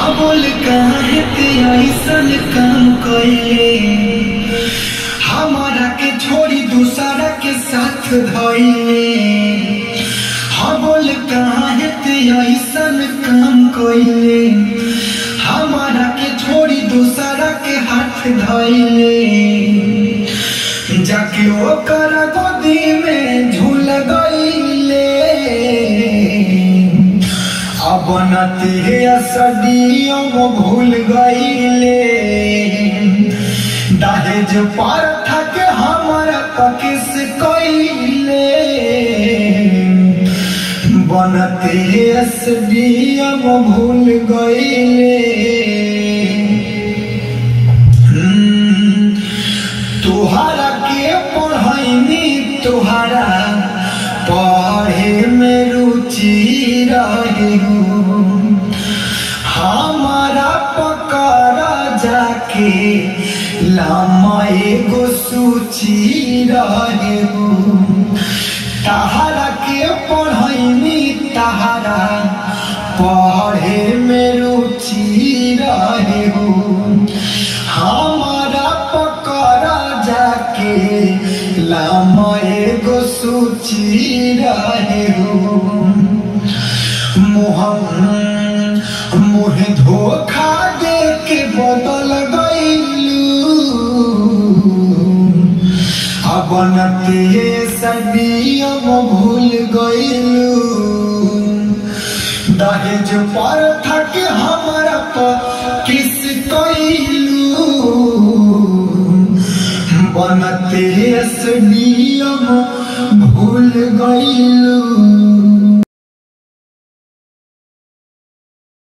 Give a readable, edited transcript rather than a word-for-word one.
बोल काहे ते ऐसन काम कइले, हमारा के छोड़ी दूसरा के साथ धइले। बोल काहे ते ऐसन काम कइले, हमारा के छोड़ी दूसरा के हाथ धइले। जाके ओकर गोदी में झूल गइले, अब नती सदियों भूल गइले। दहेज पर थक हमारा पकिस कइले, बनते सदियों भूल गइले। तुहरा के पढ़ैनी तुहरा पढ़े में रुचि रहे, हमारा पकड़ा जाके लामा एगो सूची रहे। तहरा के पढ़ैनी तहरा पढ़े में रुचि रहे, हमारा पकड़ा जाके लामा एगो सूची रहे। मुहे धोखा दे के बदल गइलू, अब नते सदियों भूल गइलू। दहेज पर थक हमारा किस कइलू, बनते सदियों भूल गइलू।